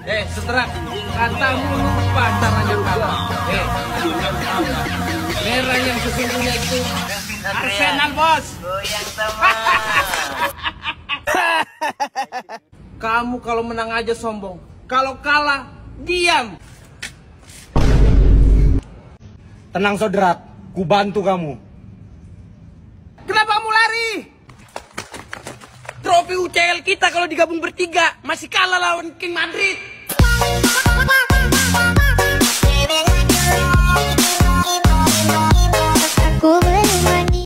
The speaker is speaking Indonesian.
Seterak, katamu lupa caranya kalah. Merah yang sesungguhnya itu Arsenal, bos. Goyang sama. Kamu kalau menang aja sombong, kalau kalah diam. Tenang Sodrak, ku bantu kamu. Kenapa kamu lari? Trofi UCL kita kalau digabung bertiga masih kalah lawan King Madrid.